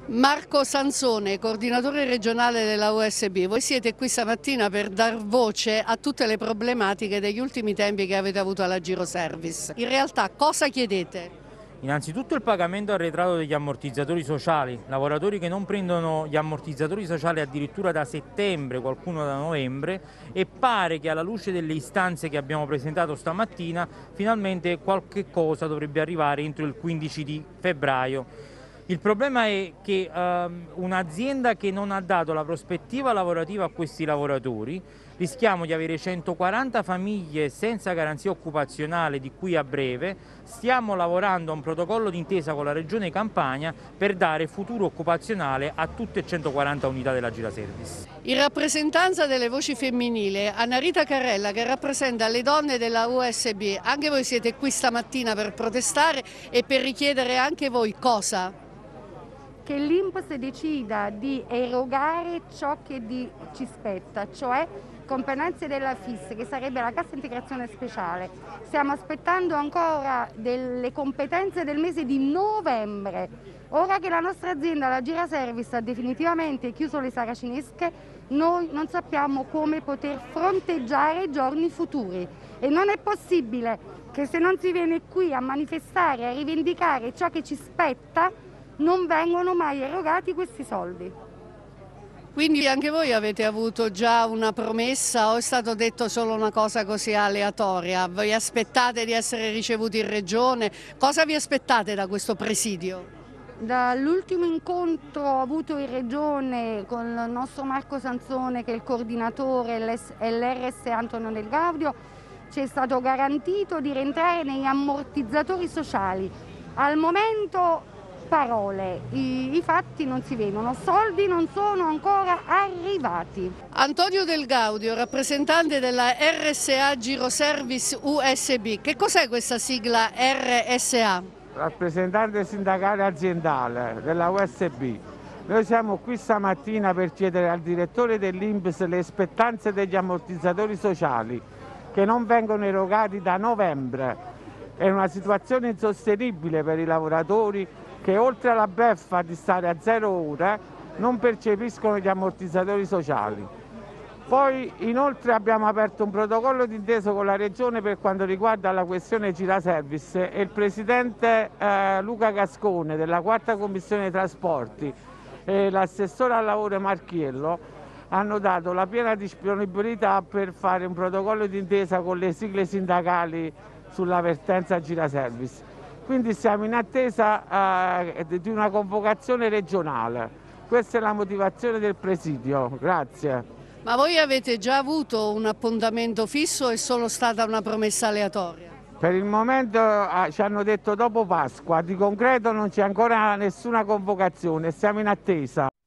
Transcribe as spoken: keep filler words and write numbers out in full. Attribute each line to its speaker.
Speaker 1: Marco Sansone, coordinatore regionale della U S B, voi siete qui stamattina per dar voce a tutte le problematiche degli ultimi tempi che avete avuto alla Giroservice. In realtà cosa chiedete?
Speaker 2: Innanzitutto il pagamento arretrato degli ammortizzatori sociali, lavoratori che non prendono gli ammortizzatori sociali addirittura da settembre, qualcuno da novembre, e pare che alla luce delle istanze che abbiamo presentato stamattina finalmente qualche cosa dovrebbe arrivare entro il quindici di febbraio. Il problema è che um, un'azienda che non ha dato la prospettiva lavorativa a questi lavoratori, rischiamo di avere centoquaranta famiglie senza garanzia occupazionale di qui a breve. Stiamo lavorando a un protocollo d'intesa con la Regione Campania per dare futuro occupazionale a tutte e centoquaranta unità della Giraservice.
Speaker 1: In rappresentanza delle voci femminili, Annarita Carrella, che rappresenta le donne della U S B, anche voi siete qui stamattina per protestare e per richiedere anche voi cosa?
Speaker 3: Che l'I N P S decida di erogare ciò che di, ci spetta, cioè competenze della F I S, che sarebbe la cassa integrazione speciale. Stiamo aspettando ancora delle competenze del mese di novembre. Ora che la nostra azienda, la Giraservice, ha definitivamente chiuso le saracinesche, noi non sappiamo come poter fronteggiare i giorni futuri e non è possibile che se non si viene qui a manifestare, a rivendicare ciò che ci spetta, non vengono mai erogati questi soldi.
Speaker 1: Quindi anche voi avete avuto già una promessa o è stato detto solo una cosa così aleatoria? Vi aspettate di essere ricevuti in regione? Cosa vi aspettate da questo presidio?
Speaker 3: Dall'ultimo incontro avuto in regione con il nostro Marco Sansone, che è il coordinatore, e l'R S Antonio Del Gaudio, ci è stato garantito di rientrare negli ammortizzatori sociali. Al momento parole, I, i fatti non si vedono, soldi non sono ancora arrivati.
Speaker 1: Antonio Del Gaudio, rappresentante della R S A Giroservice U S B, che cos'è questa sigla R S A?
Speaker 4: Rappresentante sindacale aziendale della U S B. Noi siamo qui stamattina per chiedere al direttore dell'I N P S le spettanze degli ammortizzatori sociali che non vengono erogati da novembre. È una situazione insostenibile per i lavoratori che oltre alla beffa di stare a zero ore non percepiscono gli ammortizzatori sociali. Poi inoltre abbiamo aperto un protocollo d'intesa con la Regione per quanto riguarda la questione Giraservice e il Presidente eh, Luca Gascone della quarta Commissione Trasporti e l'assessore al lavoro Marchiello hanno dato la piena disponibilità per fare un protocollo d'intesa con le sigle sindacali sulla vertenza Giraservice. Quindi siamo in attesa eh, di una convocazione regionale. Questa è la motivazione del presidio. Grazie.
Speaker 1: Ma voi avete già avuto un appuntamento fisso o è solo stata una promessa aleatoria?
Speaker 4: Per il momento eh, ci hanno detto dopo Pasqua, di concreto non c'è ancora nessuna convocazione, siamo in attesa.